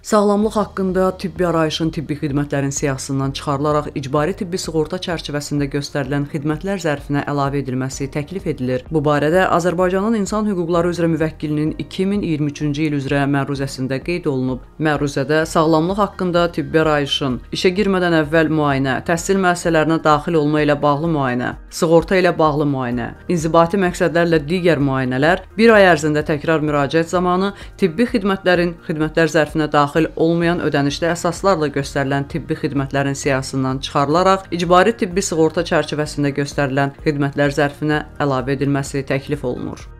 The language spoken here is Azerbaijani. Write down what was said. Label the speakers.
Speaker 1: Sağlamlıq haqqında tibbi arayışın tibbi xidmətlərin siyahısından çıxarılaraq icbari tibbi sığorta çərçivəsində göstərilən xidmətlər zərfinə əlavə edilməsi təklif edilir. Bu barədə Azərbaycanın İnsan Hüquqları üzrə Müvəkkilinin 2023-cü il üzrə məruzəsində qeyd olunub. Məruzədə sağlamlıq haqqında tibbi arayışın, işə girmədən əvvəl müayinə, təhsil müəssisələrinə daxil olma ilə bağlı müayinə, sığorta ilə bağlı müayinə, inzibati məqsədlərlə digər müayinələr, bir ay ərzində təkrar müraciət zamanı tibbi xidmətlərin xidmətlər zərfinə daxil olmayan ödənişli əsaslarla göstərilən tibbi xidmətlərin siyahısından çıxarılaraq icbari tibbi sığorta çərçivəsində göstərilən xidmətlər zərfinə əlavə edilməsi təklif olunur.